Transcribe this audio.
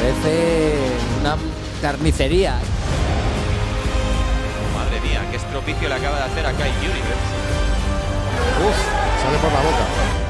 Parece una carnicería. Madre mía, qué estropicio le acaba de hacer a Kai Universe. Uf, sale por la boca.